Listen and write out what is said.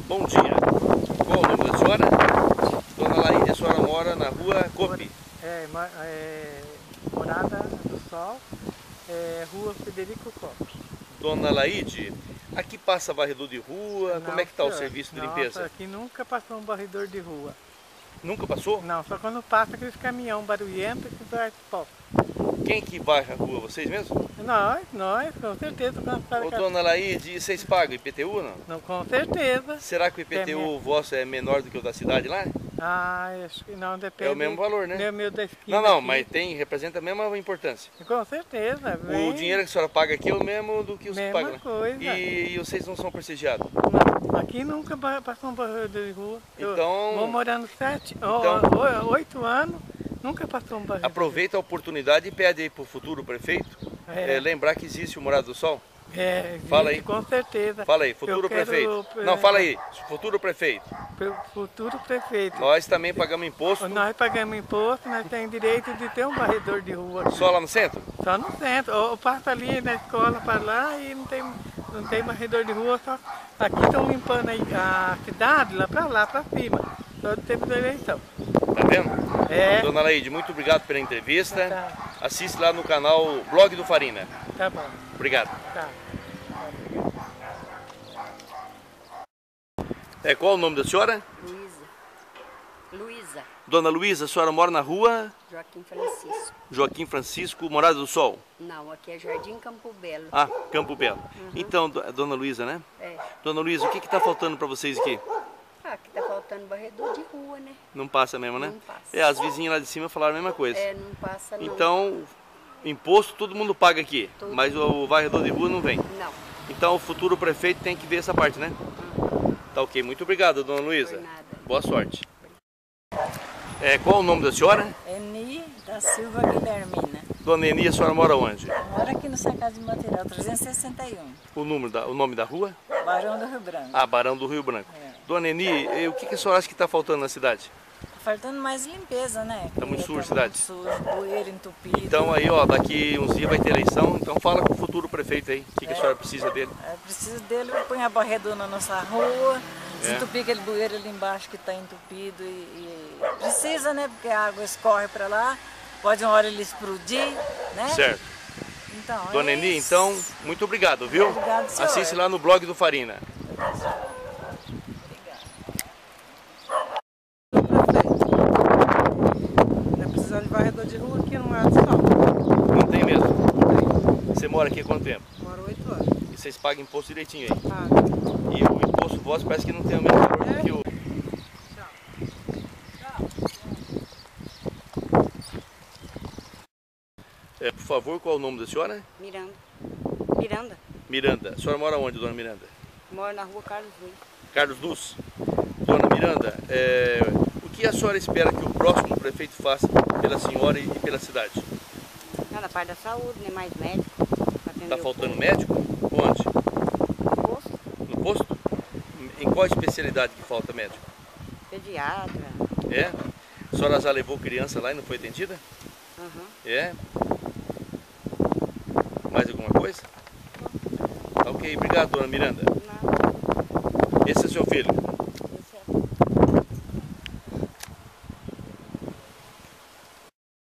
Bom dia. Qual o nome da senhora? Dona Laíde, a senhora mora na rua Copi. Morada do Sol, rua Federico Copi. Dona Laíde, aqui passa varredor de rua, Não, como é que está o senhor. serviço de Nossa, limpeza? aqui nunca passou um varredor de rua. Nunca passou? Não, só quando passa aqueles caminhão barulhento que traz pó. Quem que varre a rua? Vocês mesmos? Nós, com certeza. Ô, Dona Laíde, vocês pagam IPTU não? Não, com certeza. Será que o IPTU vosso é menor do que o da cidade lá? Acho que não, depende. É o mesmo valor, né? Meu da esquina Não, aqui. mas representa a mesma importância. Com certeza. O dinheiro que a senhora paga aqui é o mesmo do que os que pagam lá. Coisa. E vocês não são prestigiados? Não, aqui nunca passou um varredor de rua. Então, vou morando 8 anos, nunca passou um varredor. Aproveita a oportunidade e pede aí para o futuro prefeito lembrar que existe o Morada do Sol. Existe, fala aí. Com certeza. Fala aí, futuro prefeito. Não, fala aí, futuro prefeito. Futuro prefeito. Nós também pagamos imposto. Nós pagamos imposto, nós temos direito de ter um varredor de rua aqui. Só lá no centro? Só no centro. Ou passa ali na escola para lá e não tem varredor de rua. Só aqui estão limpando a cidade lá para cima. Só do tempo da eleição. Tá vendo? Dona Laíde, muito obrigado pela entrevista. Tá. Assiste lá no canal Blog do Farina. Tá bom. Obrigado. Tá. Qual o nome da senhora? Luísa. Dona Luísa, a senhora mora na rua? Joaquim Francisco. Joaquim Francisco, Morada do Sol? Não, aqui é Jardim Campo Belo. Ah, Campo Belo. Então, Dona Luísa, né? Dona Luísa, o que está faltando para vocês aqui? Aqui tá faltando varredor de rua, né? Não passa mesmo, né? Não passa. As vizinhas lá de cima falaram a mesma coisa. Não passa não. Então, imposto todo mundo paga aqui, mas o varredor de rua não vem. Não. Então o futuro prefeito tem que ver essa parte, né? Tá ok, muito obrigado, Dona Luísa. Boa sorte. Qual o nome da senhora? Eni da Silva Guilhermina. Dona Eni, a senhora mora onde? Mora aqui no Cercado de Material 361. O nome da rua? Barão do Rio Branco. Ah, Barão do Rio Branco. Dona Eni, o que a senhora acha que está faltando na cidade? Tá faltando mais limpeza, né? Tá muito suja a cidade? Muito sujo, bueiro entupido. Então aí, ó, daqui uns dias vai ter eleição, então fala com o futuro prefeito aí, o que a senhora precisa dele? Preciso dele, põe a varredura na nossa rua, desentupir aquele bueiro ali embaixo que está entupido e precisa, né? Porque a água escorre para lá, pode uma hora ele explodir, né? Certo. Então, Dona Eni, então, muito obrigado, viu? Obrigado, senhor. Assiste lá no blog do Farina. Precisando de varredor de rua aqui no Morada do Sol. Não tem mesmo? Você mora aqui há quanto tempo? Moro 8 anos. E vocês pagam imposto direitinho aí? Ah, E o imposto vosso parece que não tem o mesmo valor do que o... por favor, qual é o nome da senhora? Miranda. Miranda. A senhora mora onde, Dona Miranda? Moro na rua Carlos Luz. Carlos Luz. Dona Miranda, o que a senhora espera que o próximo prefeito faça pela senhora e pela cidade? Na parte da saúde, né? Mais médico. Está faltando médico? Onde? No posto. No posto? Em qual especialidade que falta médico? Pediatra. A senhora já levou criança lá e não foi atendida? Mais alguma coisa? Tá ok, obrigado, Dona Miranda. Não. Esse é seu filho?